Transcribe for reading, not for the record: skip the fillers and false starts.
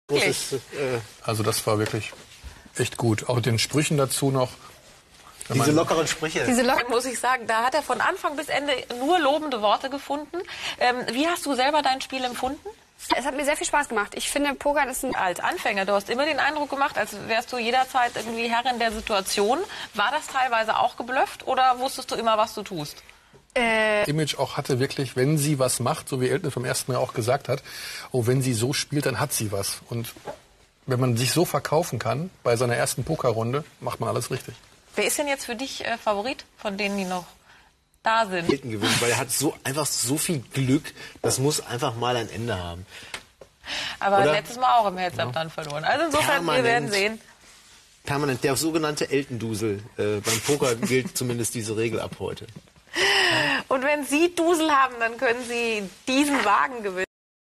Also das war wirklich echt gut. Auch den Sprüchen dazu noch. Diese lockeren Sprüche. Muss ich sagen, da hat er von Anfang bis Ende nur lobende Worte gefunden. Wie hast du selber dein Spiel empfunden? Es hat mir sehr viel Spaß gemacht. Ich finde, Pokern ist Als Anfänger, du hast immer den Eindruck gemacht, als wärst du jederzeit irgendwie Herrin der Situation. War das teilweise auch geblufft oder wusstest du immer, was du tust? Image auch hatte wirklich, wenn sie was macht, so wie Elton vom ersten Mal auch gesagt hat, oh, wenn sie so spielt, dann hat sie was. Und wenn man sich so verkaufen kann, bei seiner ersten Pokerrunde, macht man alles richtig. Wer ist denn jetzt für dich Favorit von denen, die noch da sind? Elton gewinnt, weil er hat einfach so viel Glück, das muss einfach mal ein Ende haben. Aber Oder? letztes Mal auch im Heads-Up dann verloren. Also insofern, wir werden sehen. Permanent, der sogenannte Elton-Dusel. Beim Poker gilt zumindest diese Regel ab heute. Und wenn Sie Dusel haben, dann können Sie diesen Wagen gewinnen.